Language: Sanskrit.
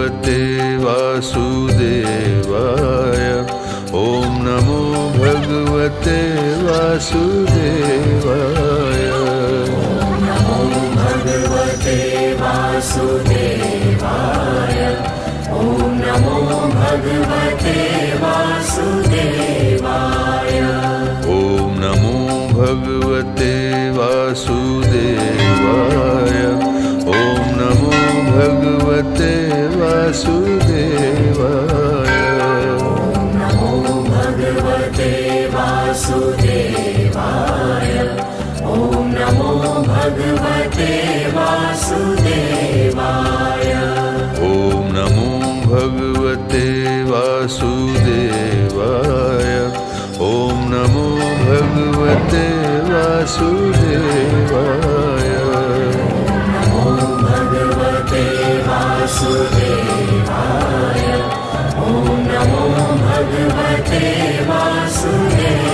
भगवते वासुदेवाय। ओम नमो भगवते वासुदेवाय। ओम नमो भगवते वासुदेवाय। ओम नमो भगवते वासुदेवाय। ओम नमो भगवते वासुदेवाय। ओम नमो भगवते वासुदेवाय। ओम नमो भगवते वासुदेवाय। ओम नमो भगवते वासुदेवाय। ओम नमो भगवते वासुदेवाय। ओम नमो भगवते वासुदेवाय। ओम भगवते वासुदेवाय। ओम नमो भगवते वासुदेवाय।